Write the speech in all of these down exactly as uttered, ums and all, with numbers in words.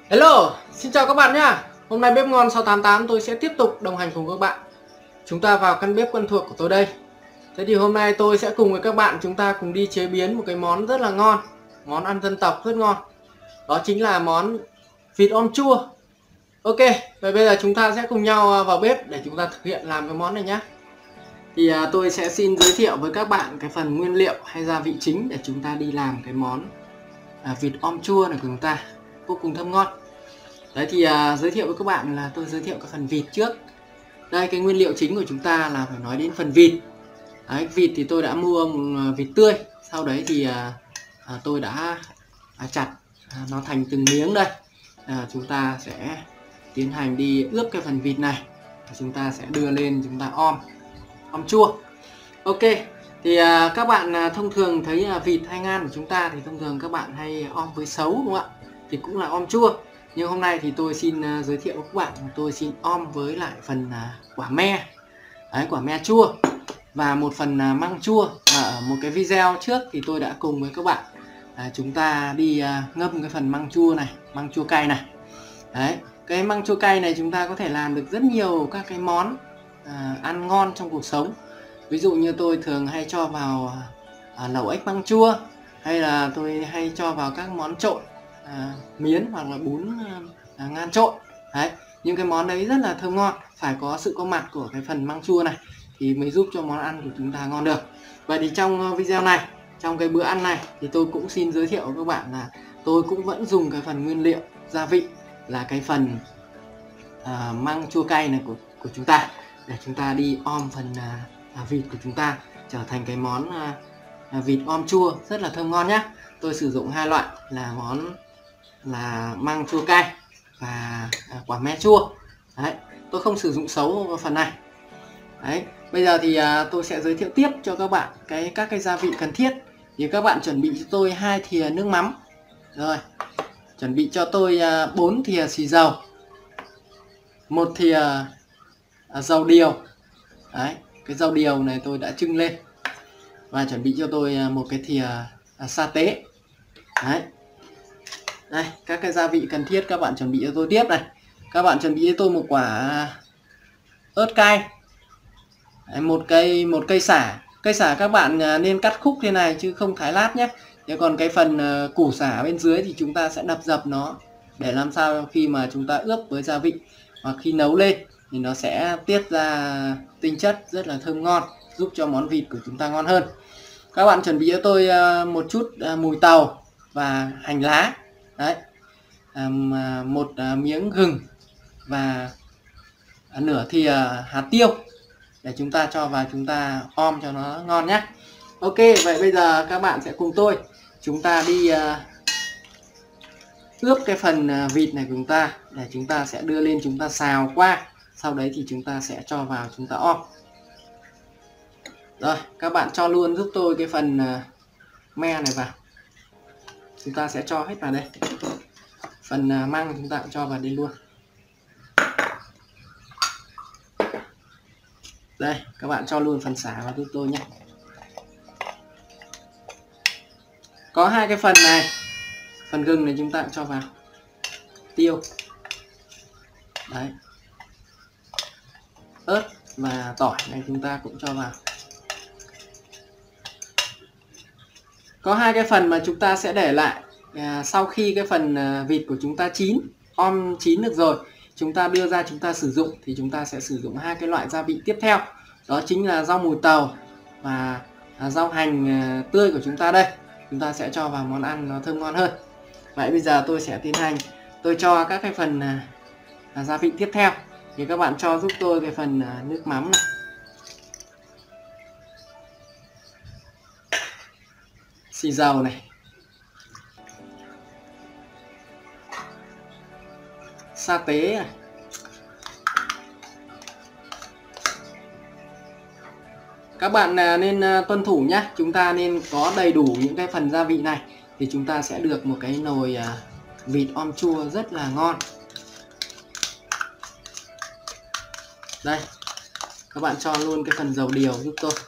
Hello, xin chào các bạn nhé. Hôm nay Bếp Ngon sáu tám tám tôi sẽ tiếp tục đồng hành cùng các bạn. Chúng ta vào căn bếp quen thuộc của tôi đây. Thế thì hôm nay tôi sẽ cùng với các bạn chúng ta cùng đi chế biến một cái món rất là ngon, món ăn dân tộc rất ngon. Đó chính là món vịt om chua. Ok, vậy bây giờ chúng ta sẽ cùng nhau vào bếp để chúng ta thực hiện làm cái món này nhé. Thì à, tôi sẽ xin giới thiệu với các bạn cái phần nguyên liệu hay gia vị chính để chúng ta đi làm cái món à, vịt om chua này của chúng ta, vô cùng thơm ngon. Đấy thì à, giới thiệu với các bạn là tôi giới thiệu cái phần vịt trước. Đây, cái nguyên liệu chính của chúng ta là phải nói đến phần vịt. Đấy, vịt thì tôi đã mua một vịt tươi. Sau đấy thì à, à, tôi đã à, chặt à, nó thành từng miếng đây. À, chúng ta sẽ tiến hành đi ướp cái phần vịt này. Chúng ta sẽ đưa lên chúng ta om om chua. Ok, thì à, các bạn à, thông thường thấy à, vịt hay ngan của chúng ta thì thông thường các bạn hay om với sấu, đúng không ạ? Thì cũng là om chua. Nhưng hôm nay thì tôi xin uh, giới thiệu với các bạn, tôi xin om với lại phần uh, quả me. Đấy, quả me chua và một phần uh, măng chua. Và ở một cái video trước thì tôi đã cùng với các bạn uh, chúng ta đi uh, ngâm cái phần măng chua này, măng chua cay này. Đấy, cái măng chua cay này chúng ta có thể làm được rất nhiều các cái món uh, ăn ngon trong cuộc sống. Ví dụ như tôi thường hay cho vào uh, lẩu ếch măng chua, hay là tôi hay cho vào các món trộn À, miến hoặc là bún à, ngan trộn. Đấy, những cái món đấy rất là thơm ngon, phải có sự có mặt của cái phần măng chua này thì mới giúp cho món ăn của chúng ta ngon được. Vậy thì trong video này, trong cái bữa ăn này thì tôi cũng xin giới thiệu với các bạn là tôi cũng vẫn dùng cái phần nguyên liệu gia vị là cái phần à, măng chua cay này của, của chúng ta để chúng ta đi om phần à, à, vịt của chúng ta trở thành cái món à, à, vịt om chua rất là thơm ngon nhé. Tôi sử dụng hai loại là món là măng chua cay và quả me chua. Đấy, tôi không sử dụng sấu vào phần này. Đấy, bây giờ thì à, tôi sẽ giới thiệu tiếp cho các bạn cái các cái gia vị cần thiết. Thì các bạn chuẩn bị cho tôi hai thìa nước mắm. Rồi, chuẩn bị cho tôi à, bốn thìa xì dầu, một thìa à, dầu điều. Đấy, cái dầu điều này tôi đã trưng lên. Và chuẩn bị cho tôi à, một cái thìa à, sa tế. Đấy. Đây, các cái gia vị cần thiết các bạn chuẩn bị cho tôi tiếp này. Các bạn chuẩn bị cho tôi một quả ớt cay. Đấy, một cây một cây sả. Cây sả các bạn nên cắt khúc thế này chứ không thái lát nhé. Thế còn cái phần củ sả bên dưới thì chúng ta sẽ đập dập nó để làm sao khi mà chúng ta ướp với gia vị hoặc khi nấu lên thì nó sẽ tiết ra tinh chất rất là thơm ngon, giúp cho món vịt của chúng ta ngon hơn. Các bạn chuẩn bị cho tôi một chút mùi tàu và hành lá. Đấy, à, một à, miếng gừng và à, nửa thìa hạt tiêu để chúng ta cho vào chúng ta om cho nó ngon nhé. Ok, vậy bây giờ các bạn sẽ cùng tôi chúng ta đi à, ướp cái phần à, vịt này của chúng ta để chúng ta sẽ đưa lên chúng ta xào qua, sau đấy thì chúng ta sẽ cho vào chúng ta om. Rồi, các bạn cho luôn giúp tôi cái phần à, me này vào. Chúng ta sẽ cho hết vào đây. Phần măng chúng ta cũng cho vào đây luôn. Đây, các bạn cho luôn phần sả vào giúp tôi nhé. Có hai cái phần này, phần gừng này chúng ta cũng cho vào. Tiêu. Đấy. Ớt và tỏi này chúng ta cũng cho vào. Có hai cái phần mà chúng ta sẽ để lại à, sau khi cái phần à, vịt của chúng ta chín, om chín được rồi, chúng ta đưa ra chúng ta sử dụng thì chúng ta sẽ sử dụng hai cái loại gia vị tiếp theo. Đó chính là rau mùi tàu và à, rau hành à, tươi của chúng ta đây. Chúng ta sẽ cho vào món ăn nó thơm ngon hơn. Vậy bây giờ tôi sẽ tiến hành, tôi cho các cái phần à, à, gia vị tiếp theo. Thì các bạn cho giúp tôi cái phần à, nước mắm này, xì dầu này, sa tế này, các bạn nên tuân thủ nhé, chúng ta nên có đầy đủ những cái phần gia vị này thì chúng ta sẽ được một cái nồi vịt om chua rất là ngon. Đây, các bạn cho luôn cái phần dầu điều giúp tôi.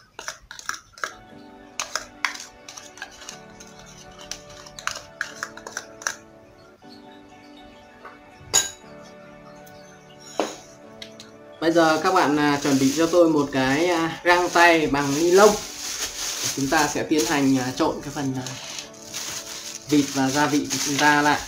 Bây giờ các bạn à, chuẩn bị cho tôi một cái à, găng tay bằng ni lông. Chúng ta sẽ tiến hành à, trộn cái phần à, vịt và gia vị của chúng ta lại.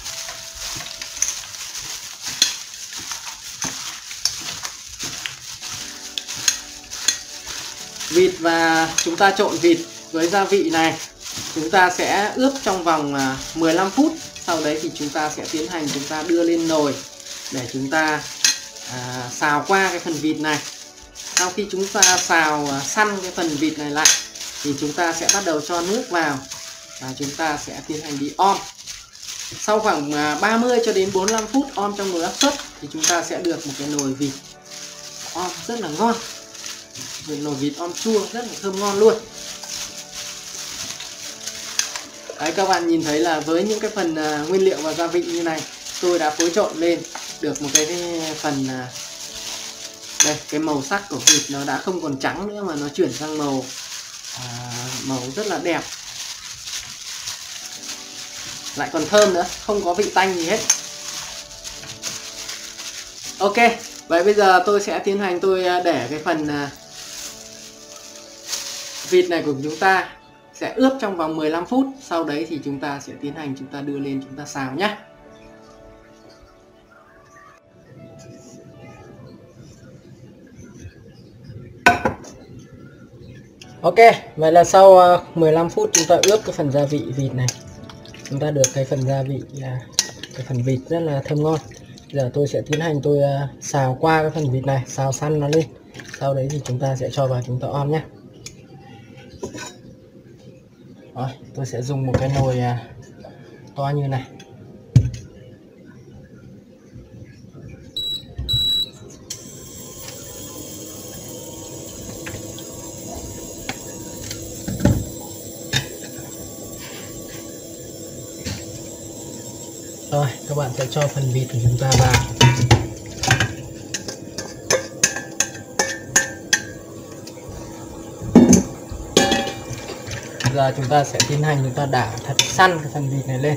Vịt và chúng ta trộn vịt với gia vị này, chúng ta sẽ ướp trong vòng à, mười lăm phút. Sau đấy thì chúng ta sẽ tiến hành chúng ta đưa lên nồi để chúng ta à, xào qua cái phần vịt này. Sau khi chúng ta xào à, săn cái phần vịt này lại thì chúng ta sẽ bắt đầu cho nước vào và chúng ta sẽ tiến hành đi om. Sau khoảng à, ba mươi cho đến bốn mươi lăm phút om trong nồi áp suất thì chúng ta sẽ được một cái nồi vịt om rất là ngon. Nồi vịt om chua rất là thơm ngon luôn. Đấy, các bạn nhìn thấy là với những cái phần uh, nguyên liệu và gia vị như này, tôi đã phối trộn lên được một cái, cái phần uh, đây, cái màu sắc của vịt nó đã không còn trắng nữa mà nó chuyển sang màu uh, màu rất là đẹp, lại còn thơm nữa, không có vị tanh gì hết. Ok, vậy bây giờ tôi sẽ tiến hành tôi để cái phần uh, vịt này của chúng ta sẽ ướp trong vòng mười lăm phút. Sau đấy thì chúng ta sẽ tiến hành chúng ta đưa lên chúng ta xào nhé. Ok, vậy là sau mười lăm phút chúng ta ướp cái phần gia vị vịt này, chúng ta được cái phần gia vị là cái phần vịt rất là thơm ngon. Giờ tôi sẽ tiến hành tôi xào qua cái phần vịt này, xào săn nó lên. Sau đấy thì chúng ta sẽ cho vào chúng ta om nhé. Rồi, tôi sẽ dùng một cái nồi to như này. Rồi, các bạn sẽ cho phần vịt của chúng ta vào. Giờ chúng ta sẽ tiến hành chúng ta đảo thật săn cái phần vịt này lên.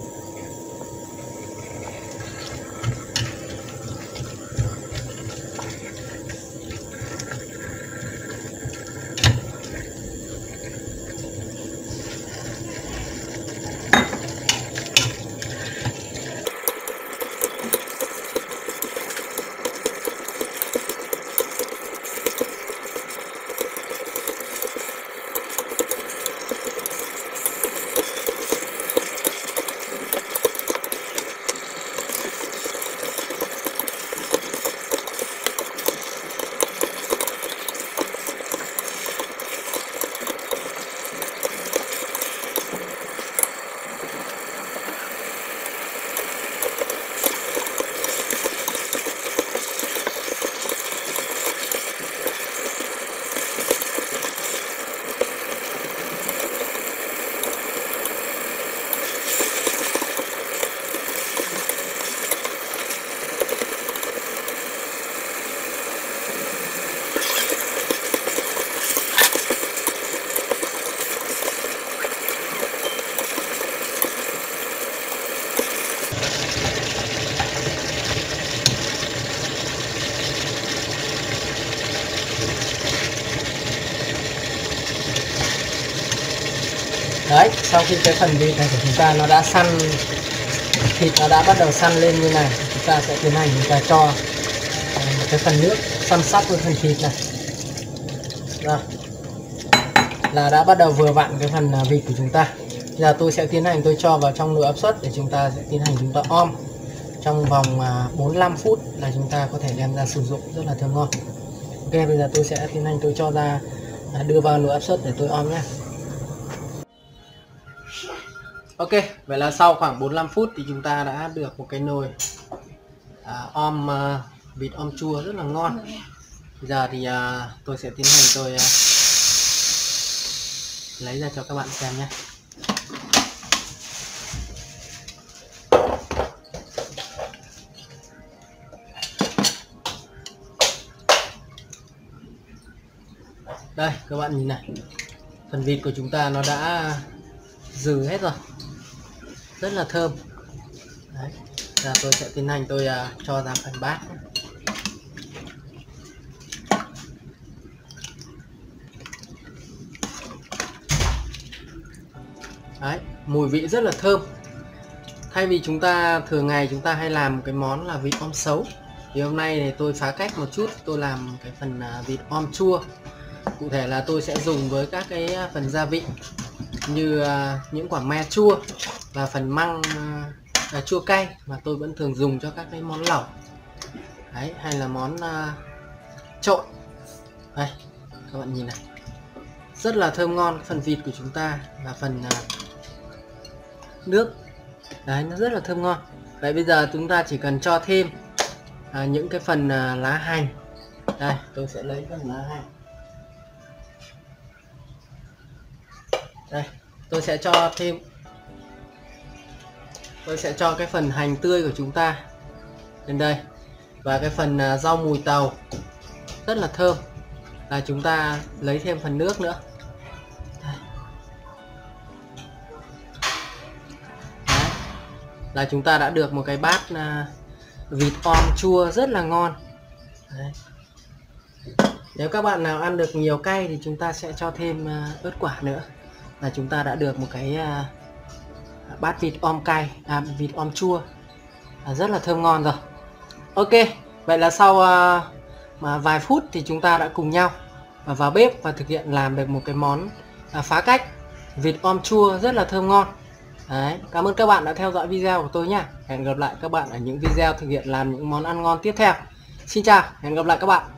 Đấy, sau khi cái phần vịt này của chúng ta nó đã săn, thịt nó đã bắt đầu săn lên như này, chúng ta sẽ tiến hành chúng ta cho một cái phần nước săn sóc với phần thịt này. Rồi, là đã bắt đầu vừa vặn cái phần vịt của chúng ta. Giờ tôi sẽ tiến hành tôi cho vào trong nồi áp suất để chúng ta sẽ tiến hành chúng ta om trong vòng bốn mươi lăm phút là chúng ta có thể đem ra sử dụng rất là thơm ngon. Ok, bây giờ tôi sẽ tiến hành tôi cho ra, đưa vào nồi áp suất để tôi om nhé. Ok, vậy là sau khoảng bốn mươi lăm phút thì chúng ta đã được một cái nồi à, om uh, vịt om chua rất là ngon. Giờ thì uh, tôi sẽ tiến hành tôi uh, lấy ra cho các bạn xem nhé. Đây, các bạn nhìn này, phần vịt của chúng ta nó đã dừ hết rồi, rất là thơm. Đấy, giờ tôi sẽ tiến hành tôi uh, cho ra phần bát. Đấy, mùi vị rất là thơm. Thay vì chúng ta thường ngày chúng ta hay làm cái món là vịt om sấu, thì hôm nay thì tôi phá cách một chút, tôi làm cái phần vịt om chua. Cụ thể là tôi sẽ dùng với các cái phần gia vị như những quả me chua và phần măng uh, chua cay mà tôi vẫn thường dùng cho các cái món lẩu. Đấy, hay là món uh, trộn. Đây, các bạn nhìn này, rất là thơm ngon. Phần vịt của chúng ta và phần uh, nước đấy, nó rất là thơm ngon. Vậy bây giờ chúng ta chỉ cần cho thêm à, những cái phần à, lá hành. Đây, tôi sẽ lấy phần lá hành. Đây, tôi sẽ cho thêm tôi sẽ cho cái phần hành tươi của chúng ta lên đây, và cái phần à, rau mùi tàu rất là thơm, là chúng ta lấy thêm phần nước nữa. Đây. Là chúng ta đã được một cái bát à, vịt om chua rất là ngon. Đấy. Nếu các bạn nào ăn được nhiều cay thì chúng ta sẽ cho thêm à, ớt quả nữa, là chúng ta đã được một cái à, bát vịt om cay, à, vịt om chua à, rất là thơm ngon rồi. Ok, vậy là sau à, mà vài phút thì chúng ta đã cùng nhau và vào bếp và thực hiện làm được một cái món à, phá cách vịt om chua rất là thơm ngon. Đấy, cảm ơn các bạn đã theo dõi video của tôi nhé. Hẹn gặp lại các bạn ở những video thực hiện làm những món ăn ngon tiếp theo. Xin chào, hẹn gặp lại các bạn.